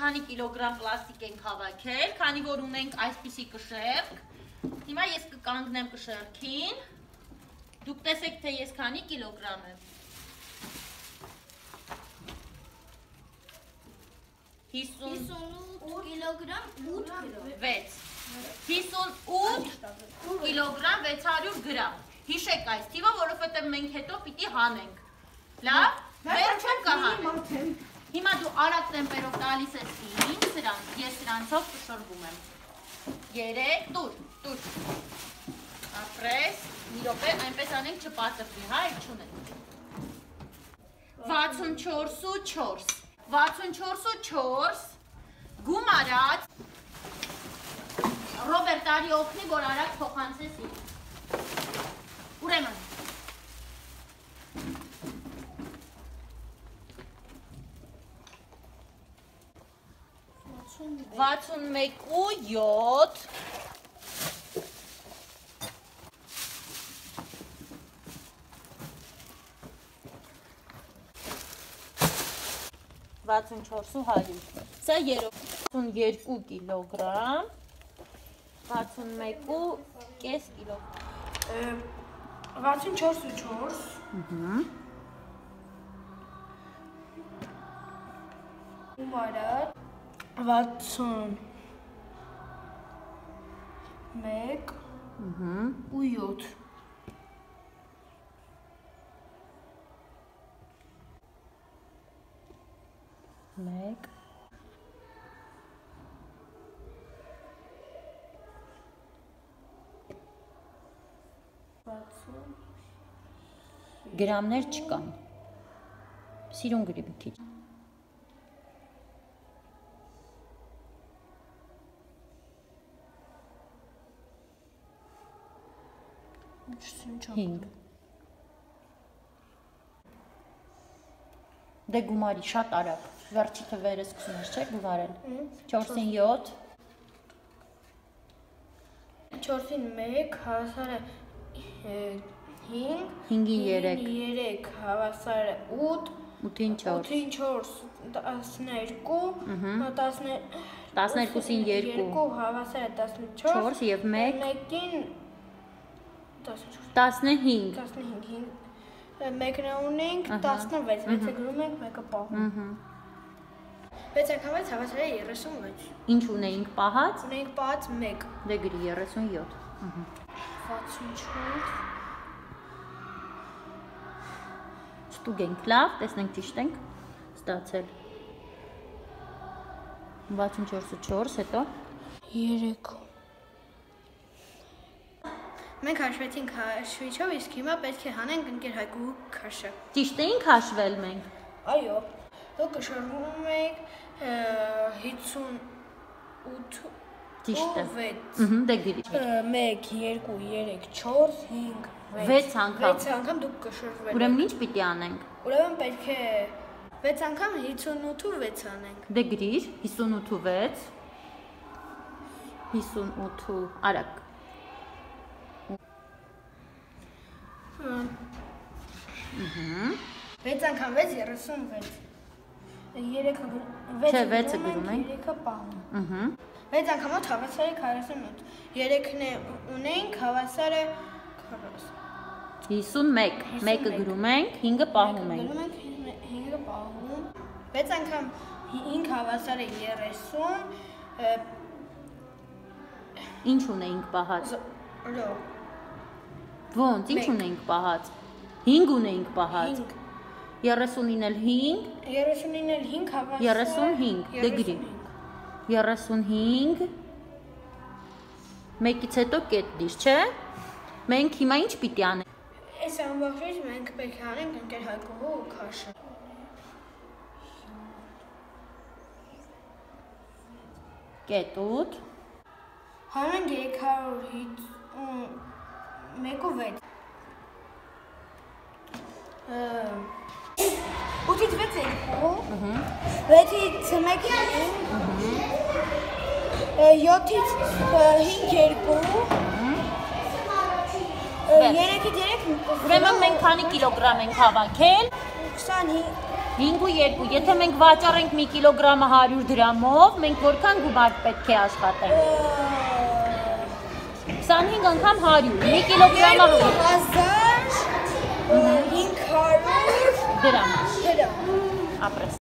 քանի կիլոգրամ պլաստիկ ենք հավաքել, քանի որ ունենք այսպիսի կշեռք։ Հիմա ես կկանգնեմ կշեռքին։ Դուք տեսեք, թե ես քանի կիլոգրամ եմ։ 58 կիլոգրամ 8 գրամ 6 58 կիլոգրամ 600 գրամ Հիշեք այս թիվը, որովհետև մենք հետո պիտի հանենք։ Լավ, վերջում կհանենք։ Հիմա դու արագ տեմպերով տալիս ես ինձ սրանց, ես սրանցով կշռվում եմ։ 3, տուր։ Ապրես, մի րոպե, այնպես անենք չպատվի, հա, էլ չունենք։ 64 ու 4 գումարած Ռոբերտ արի օգնի, որ արագ փոխանցես ինձ։ Ուրեմն 61 ու 7 64 ու 100 Սա 32 կիլոգրամ 61 ու կես կիլոգրամ 64 ու 4 Գումարած 61 ու 7 Մեկ Գրամներ չկան Սիրուն գրի մի քիչ Հինգ Դե գումարի շատ արագ Վերջի թվերը սկսում ես, չէ՞ գումարել 4-ին 7 4-ին 1 հավասար է 5 5-ին 3 հավասար է 8 8-ին 4 8-ին 4 12 12-ին 2 հավասար է 14 4 և 1 1-ին 15 Մեկն ունենք 16 6-ը գրում ենք, մեկը պահում 6 անգամ 6 հավասար է 36 Ինչ ունեինք պահած? Ունեինք պահած 1 Դե գրի 37 64 Ստուգենք լավ, տեսնենք ճիշտ ենք ստացել 64 ու 4 հետո 3 Մենք հաշվեցինք հաշվիչով, իսկ հիմա պետք է հանենք ընկեր Հայկու քաշը Ճիշտ էինք հաշվել մենք? Այո, դուք կշռվում եք 58 Ճիշտ է 6 Դե գրի 1, 2, 3, 4, 5, 6 անգամ 6 անգամ դուք կշռվեք Ուրեմն ինչ պիտի անենք? Ուրեմն պետք է 6 անգամ 58 ու 6 անենք Դե գրիր 58 ու 6 58 ու արագ 6 անգամ 6 36 Չէ, 6-ը գրում ենք 3-ը պահում 6 անգամ 8 հավասար է 48 3-ն ունենք հավասար է 51 1-ը գրում ենք 5-ը պահում ենք Գրում ենք 5-ը պահում 6 անգամ 5 հավասար է 30 Ինչ ունեինք պահած? Ոնց, ինչ ունեինք պահած? 5 ունեինք պահած 30-ին էլ 5 30-ին էլ 5 հավասար 35 Դե գրի 35 Մեկից հետո կետ դիր, չէ? Մենք հիմա ինչ պիտի անենք? Այս ամբողջից մենք պետք է անենք ընկեր Հայկու քաշը Կետ 8 Հանենք 350 1 ու 6 8-ից 6 2 6-ից 1 7-ից 5 2 3-ից 3 Ուրեմն մենք քանի կիլոգրամ ենք հավաքել? 25 5.2, եթե մենք վաճառենք մի կիլոգրամը 100 դրամով, մենք որքան գումար պետք է աշխատենք։ 25 անգամ 100, մի կիլոգրամը 2500 դրամ։ դրամ։ Ապրես։